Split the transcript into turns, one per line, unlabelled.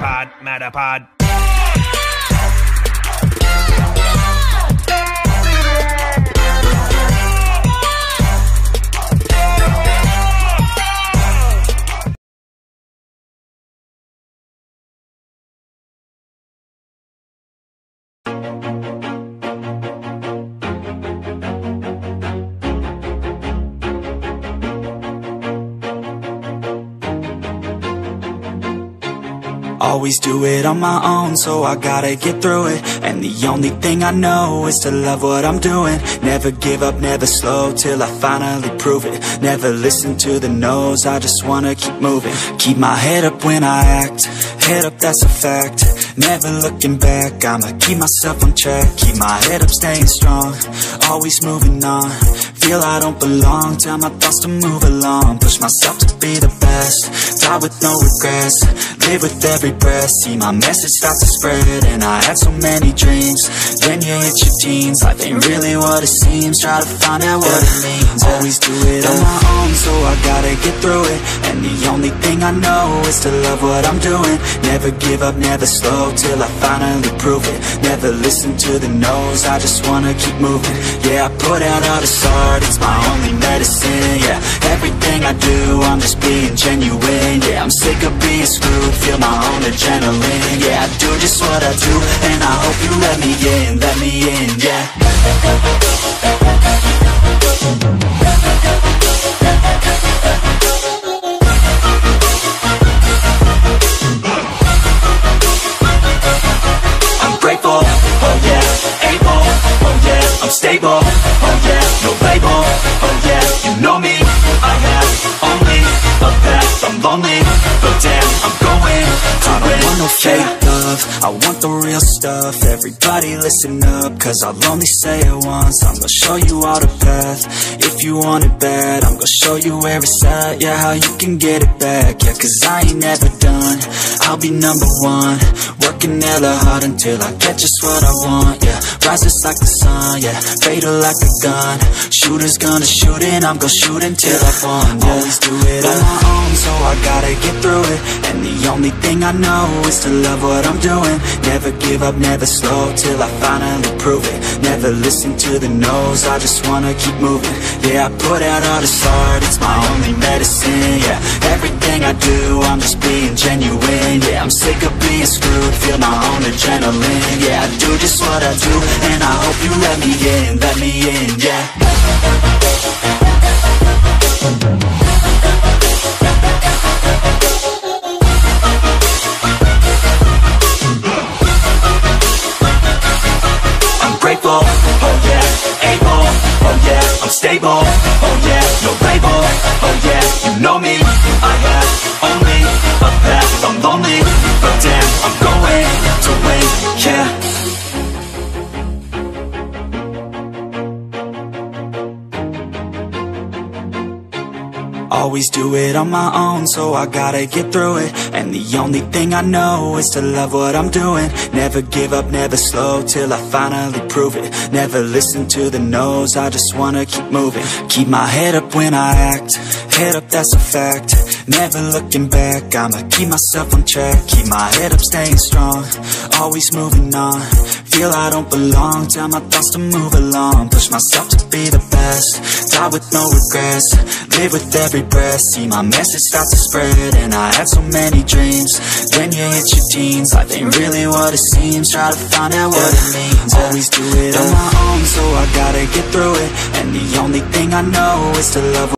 Matterpod, Matterpod.
Always do it on my own, so I gotta get through it. And the only thing I know is to love what I'm doing. Never give up, never slow, till I finally prove it. Never listen to the no's, I just wanna keep moving. Keep my head up when I act, head up, that's a fact. Never looking back, I'ma keep myself on track. Keep my head up, staying strong, always moving on. Feel I don't belong, tell my thoughts to move along. Push myself to be the best, die with no regrets. Live with every breath, see my message start to spread. And I had so many dreams, then you hit your teens. Life ain't really what it seems, try to find out what it means. Always do it on my own, so I gotta get through it. And the only thing I know is to love what I'm doing. Never give up, never slow, till I finally prove it. Never listen to the no's, I just wanna keep moving. Yeah, I put out all this art, it's my only medicine. Yeah, everything I do, I'm just being genuine. Yeah, I'm sick of being screwed, feel my own adrenaline. Yeah, I do just what I do, and I hope you let me in, yeah. I'm grateful, oh yeah, able, oh yeah, I'm stable, oh yeah, no label, oh yeah, you know me, I have only a path, I'm lonely, but damn, I'm going to win. I don't want no fake love, I want the real stuff. Everybody listen up, cause I'll only say it once. I'm gonna show you all the path, if you want it bad. I'm gonna show you where it's at, yeah, how you can get it back. Yeah, cause I ain't never done, I'll be number one. Working hella hard until I get just what I want, yeah. Rises like the sun, yeah, fatal like a gun. Shooters gonna shoot and I'm gonna shoot until I won, yeah. Always do it on my own, so I gotta get through it. And the only thing I know is to love what I'm doing. Never give up, never slow, till I finally prove it. Never listen to the no's, I just wanna keep moving. Yeah, I put out all this art, it's my only medicine. Yeah, everything I do, I'm just being genuine. Yeah, I'm sick of being screwed, feel my own adrenaline. Yeah, I do just what I do, and I hope you let me in, yeah. I'm grateful, oh yeah, able, oh yeah, I'm stable, oh yeah, no label, oh yeah, you know me, I have only a path, I'm lonely, but damn, I'm going to win, yeah. Always do it on my own, so I gotta get through it. And the only thing I know is to love what I'm doing. Never give up, never slow, till I finally prove it. Never listen to the no's, I just wanna keep moving. Keep my head up when I act, head up, that's a fact. Never looking back, I'ma keep myself on track. Keep my head up, staying strong, always moving on. Feel I don't belong, tell my thoughts to move along. Push myself to be the best, die with no regrets. Live with every breath, see my message start to spread. And I had so many dreams, then you hit your teens. Life ain't really what it seems, try to find out what it means. Always do it on my own, so I gotta get through it. And the only thing I know is to love